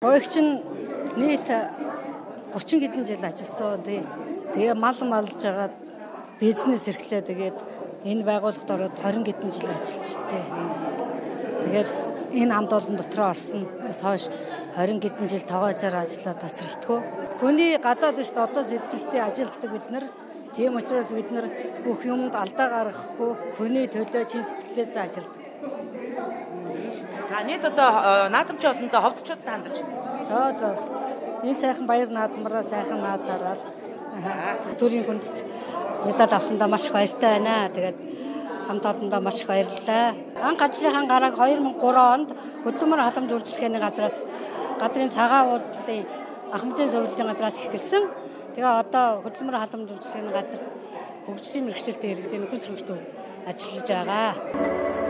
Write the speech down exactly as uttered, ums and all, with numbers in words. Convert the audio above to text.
Уугч нь нийт гучин хэдэн жил ажилласан. Тэгээ мал малж байгаа бизнес эрхлээ. Тэгээд энэ байгууллагад ороод хорин хэдэн жил ажиллаж тээ. Тэгээд энэ хамт олон дотроо орсон. Хойш хорин хэдэн жил тоогоожаар ажиллаад тасралтгүй. Хүний гадаад биш одоо сэтгэлтэй ажилтдаг бид нар. Тийм учраас бид нар бүх юмд алдаа гаргахгүй хүний төлөө чин сэтгэлээсээ ажилдаг. За нийт одоо наадамч олондоо ховдчууд хандаж. Аа за. Энэ сайхан баяр наадмаараа сайхан наадараад төрийн хүндэт медаль авсандаа маш их баяртай байна. Тэгээд хамт олондоо маш их баярлалаа. Анх ажлынхаа гарааг хоёр мянга гурван онд хөдөлмөр халамж үйлчлэгээний газраас газрын цагаан уулдлын ахмадын зөвлөлийн газраас эхэлсэн. Тэгээ одоо хөдөлмөр халамж үйлчлэгээний газар хөгжлийн мэргэжилтэд иргэдийн нөхөн сөрөгтөв ажиллаж байгаа.